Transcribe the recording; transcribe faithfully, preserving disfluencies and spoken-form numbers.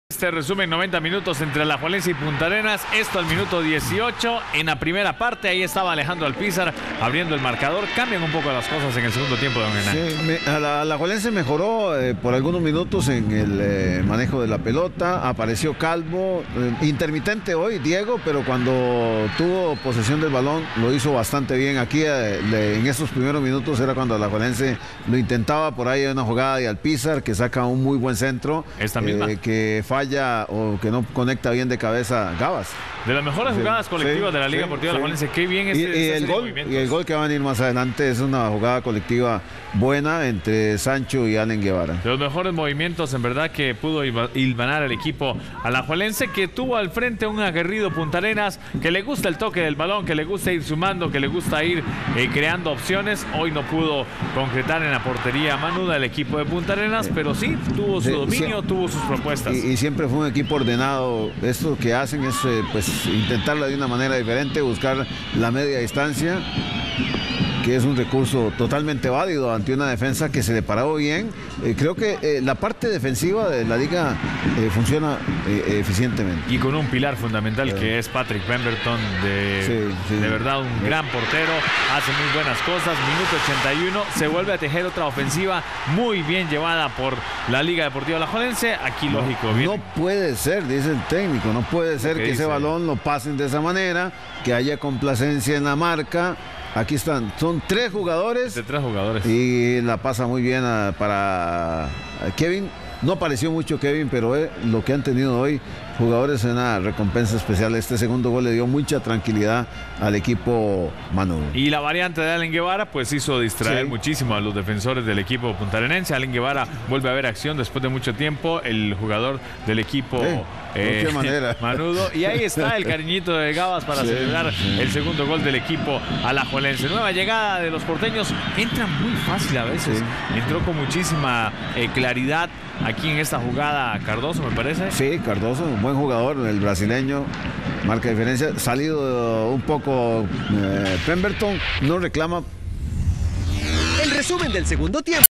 Este resumen noventa minutos entre Alajuelense y Punta Arenas, esto al minuto dieciocho, en la primera parte, ahí estaba Alejandro Alpizar abriendo el marcador, cambian un poco las cosas en el segundo tiempo de Don Hernán. Sí, me, a la, Alajuelense mejoró eh, por algunos minutos en el eh, manejo de la pelota, apareció Calvo, eh, intermitente hoy Diego, pero cuando tuvo posesión del balón lo hizo bastante bien. Aquí eh, le, en esos primeros minutos era cuando Alajuelense lo intentaba, por ahí hay una jugada de Alpizar que saca un muy buen centro, esta misma eh, que falla o que no conecta bien de cabeza Gabas. De las mejores Sí, jugadas colectivas sí, de la Liga sí, Deportiva sí. Alajuelense. Qué bien es y, y el gol y el gol que va a venir más adelante es una jugada colectiva buena entre Sancho y Allen Guevara. De los mejores movimientos en verdad que pudo hilvanar el equipo alajuelense, que tuvo al frente un aguerrido Punta Arenas, que le gusta el toque del balón, que le gusta ir sumando, que le gusta ir eh, creando opciones. Hoy no pudo concretar en la portería manuda el equipo de Punta Arenas, pero sí tuvo su Sí, dominio, sí. tuvo sus propuestas. Y, y siempre fue un equipo ordenado. Esto que hacen es eh, pues intentarla de una manera diferente, buscar la media distancia, que es un recurso totalmente válido ante una defensa que se le paró bien. Eh, creo que eh, la parte defensiva de la liga eh, funciona eh, eficientemente. Y con un pilar fundamental sí. que es Patrick Pemberton, de, sí, sí. de verdad un sí. gran portero, hace muy buenas cosas. Minuto ochenta y uno, se vuelve a tejer otra ofensiva muy bien llevada por la Liga Deportiva Alajuelense. Aquí no, lógico. Bien. No puede ser, dice el técnico, no puede ser que dice? ese balón lo pasen de esa manera, que haya complacencia en la marca. Aquí están, son tres jugadores. De tres jugadores. Y la pasa muy bien a, para a Kevin. No apareció mucho Kevin, pero eh, lo que han tenido hoy jugadores en una recompensa especial. Este segundo gol le dio mucha tranquilidad al equipo manudo. Y la variante de Allen Guevara pues hizo distraer sí. muchísimo a los defensores del equipo puntarenense. Allen Guevara vuelve a ver acción después de mucho tiempo, el jugador del equipo sí. eh, ¿De qué manera? manudo. Y ahí está el cariñito de Gabas para sí, celebrar sí. el segundo gol del equipo alajuelense. Nueva llegada de los porteños, entra muy fácil a veces. Sí. Entró con muchísima eh, claridad aquí en esta jugada Cardoso, me parece. Sí, Cardoso, un buen jugador, el brasileño, marca diferencia. Salido un poco eh, Pemberton, no reclama. El resumen del segundo tiempo